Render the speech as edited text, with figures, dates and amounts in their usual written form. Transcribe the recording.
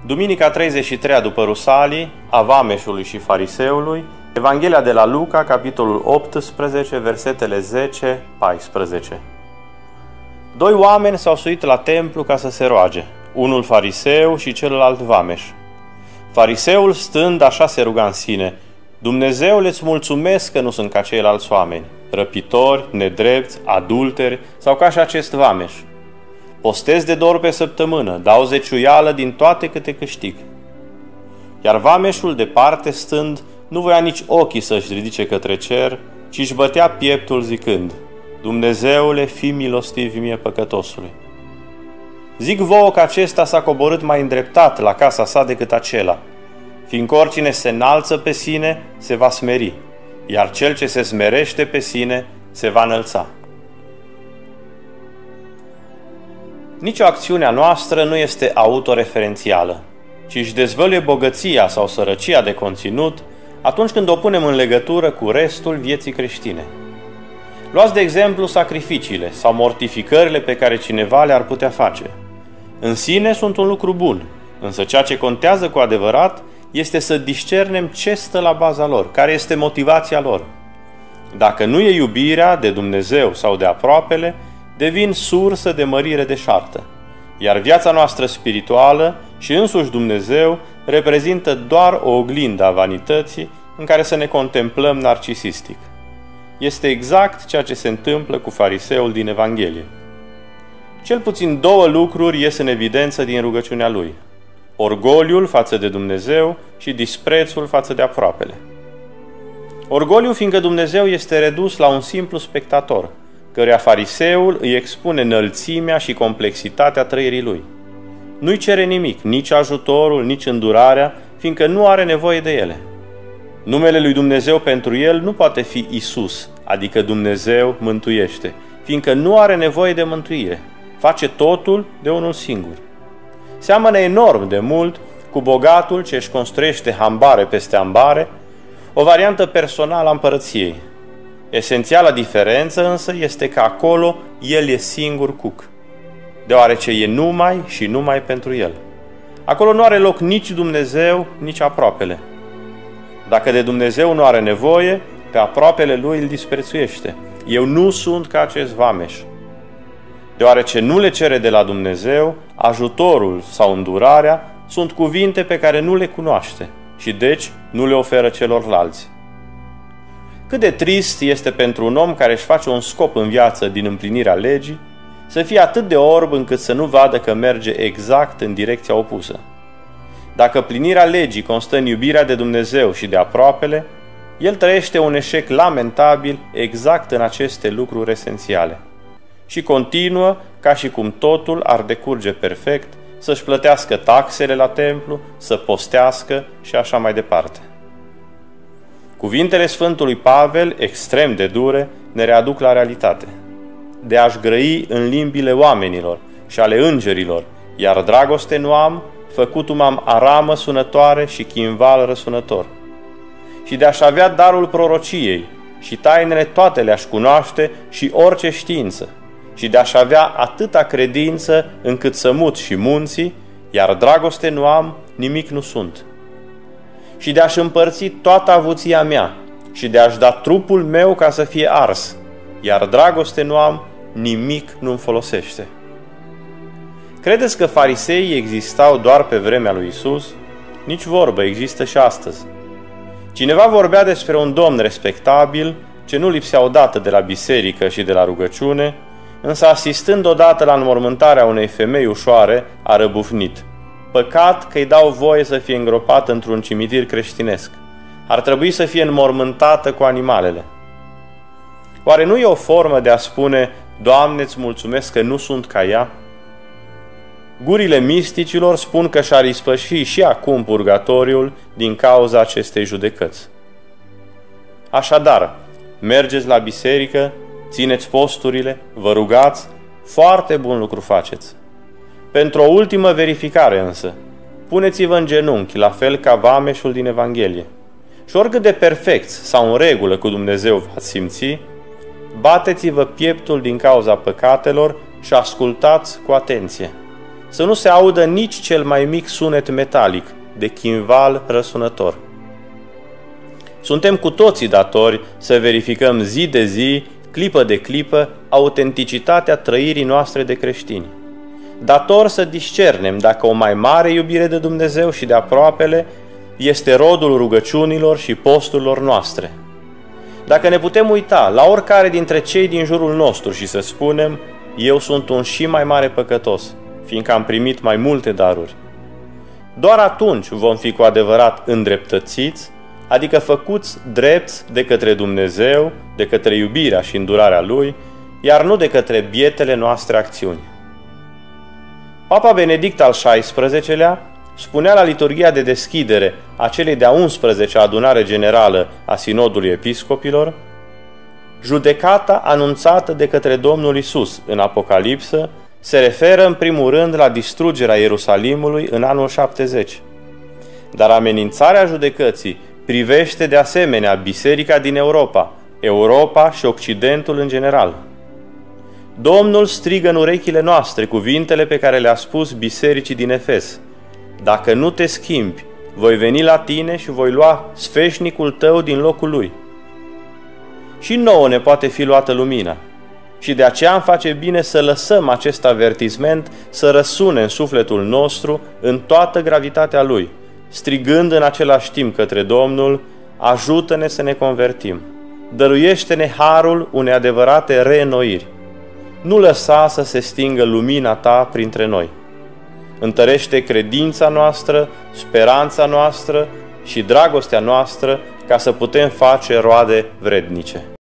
Duminica 33-a după Rusalii, a vameșului și fariseului, Evanghelia de la Luca, capitolul 18, versetele 10-14. Doi oameni s-au suit la templu ca să se roage, unul fariseu și celălalt vameș. Fariseul stând așa se ruga în sine: Dumnezeule, îți mulțumesc că nu sunt ca ceilalți oameni, răpitori, nedrepți, adulteri sau ca și acest vameș. Postez de 2 ori pe săptămână, dau zeciuială din toate câte câștig. Iar vameșul departe stând nu voia nici ochii să-și ridice către cer, ci își bătea pieptul zicând: Dumnezeule, fii milostiv mie păcătosului. Zic vouă că acesta s-a coborât mai îndreptat la casa sa decât acela, fiindcă oricine se înalță pe sine se va smeri, iar cel ce se smerește pe sine se va înălța. Nici o acțiune a noastră nu este autoreferențială, ci își dezvăluie bogăția sau sărăcia de conținut atunci când o punem în legătură cu restul vieții creștine. Luați de exemplu sacrificiile sau mortificările pe care cineva le-ar putea face. În sine sunt un lucru bun, însă ceea ce contează cu adevărat este să discernem ce stă la baza lor, care este motivația lor. Dacă nu e iubirea de Dumnezeu sau de aproapele, devin sursă de mărire deșartă, iar viața noastră spirituală și însuși Dumnezeu reprezintă doar o oglindă a vanității în care să ne contemplăm narcisistic. Este exact ceea ce se întâmplă cu fariseul din Evanghelie. Cel puțin două lucruri ies în evidență din rugăciunea lui: orgoliul față de Dumnezeu și disprețul față de aproapele. Orgoliul fiindcă Dumnezeu este redus la un simplu spectator, căruia fariseul îi expune înălțimea și complexitatea trăirii lui. Nu-i cere nimic, nici ajutorul, nici îndurarea, fiindcă nu are nevoie de ele. Numele lui Dumnezeu pentru el nu poate fi Isus, adică Dumnezeu mântuiește, fiindcă nu are nevoie de mântuire. Face totul de unul singur. Seamănă enorm de mult cu bogatul ce își construiește hambare peste ambare, o variantă personală a împărăției. Esențiala diferență însă este că acolo el e singur cuc, deoarece e numai și numai pentru el. Acolo nu are loc nici Dumnezeu, nici aproapele. Dacă de Dumnezeu nu are nevoie, pe aproapele lui îl disprețuiește. Eu nu sunt ca acest vameș. Deoarece nu le cere de la Dumnezeu, ajutorul sau îndurarea sunt cuvinte pe care nu le cunoaște și deci nu le oferă celorlalți. Cât de trist este pentru un om care își face un scop în viață din împlinirea legii, să fie atât de orb încât să nu vadă că merge exact în direcția opusă. Dacă plinirea legii constă în iubirea de Dumnezeu și de aproapele, el trăiește un eșec lamentabil exact în aceste lucruri esențiale și continuă ca și cum totul ar decurge perfect, să-și plătească taxele la templu, să postească și așa mai departe. Cuvintele Sfântului Pavel, extrem de dure, ne readuc la realitate: de a-și grăi în limbile oamenilor și ale îngerilor, iar dragoste nu am, făcut-o m-am aramă sunătoare și chimval răsunător. Și de a-și avea darul prorociei și tainele toate le-aș cunoaște și orice știință, și de a-și avea atâta credință încât să mut și munții, iar dragoste nu am, nimic nu sunt. Și de a-și împărți toată avuția mea și de a-și da trupul meu ca să fie ars, iar dragoste nu am, nimic nu-mi folosește. Credeți că fariseii existau doar pe vremea lui Isus? Nici vorbă, există și astăzi. Cineva vorbea despre un domn respectabil, ce nu lipsea odată de la biserică și de la rugăciune, însă asistând odată la înmormântarea unei femei ușoare, a răbufnit: păcat că îi dau voie să fie îngropată într-un cimitir creștinesc. Ar trebui să fie înmormântată cu animalele. Oare nu e o formă de a spune: Doamne, îți mulțumesc că nu sunt ca ea? Gurile misticilor spun că și-ar ispăși și acum purgatoriul din cauza acestei judecăți. Așadar, mergeți la biserică, țineți posturile, vă rugați, foarte bun lucru faceți. Pentru o ultimă verificare însă, puneți-vă în genunchi, la fel ca vameșul din Evanghelie. Și oricât de perfect sau în regulă cu Dumnezeu v-ați simți, bateți-vă pieptul din cauza păcatelor și ascultați cu atenție. să nu se audă nici cel mai mic sunet metalic de chimval răsunător. Suntem cu toții datori să verificăm zi de zi, clipă de clipă, autenticitatea trăirii noastre de creștini. Dator să discernem dacă o mai mare iubire de Dumnezeu și de aproapele este rodul rugăciunilor și posturilor noastre. Dacă ne putem uita la oricare dintre cei din jurul nostru și să spunem: eu sunt un și mai mare păcătos, fiindcă am primit mai multe daruri, doar atunci vom fi cu adevărat îndreptățiți, adică făcuți drepți de către Dumnezeu, de către iubirea și îndurarea Lui, iar nu de către bietele noastre acțiuni. Papa Benedict al XVI-lea spunea la liturghia de deschidere a celei de-a 11-a adunare generală a Sinodului Episcopilor: judecata anunțată de către Domnul Iisus în Apocalipsă se referă în primul rând la distrugerea Ierusalimului în anul 70. Dar amenințarea judecății privește de asemenea biserica din Europa și Occidentul în general. Domnul strigă în urechile noastre cuvintele pe care le-a spus bisericii din Efes: dacă nu te schimbi, voi veni la tine și voi lua sfeșnicul tău din locul lui. Și nouă ne poate fi luată lumina. Și de aceea îmi face bine să lăsăm acest avertisment să răsune în sufletul nostru în toată gravitatea lui, strigând în același timp către Domnul: ajută-ne să ne convertim, dăruiește-ne harul unei adevărate reînnoiri. Nu lăsa să se stingă lumina ta printre noi. Întărește credința noastră, speranța noastră și dragostea noastră ca să putem face roade vrednice.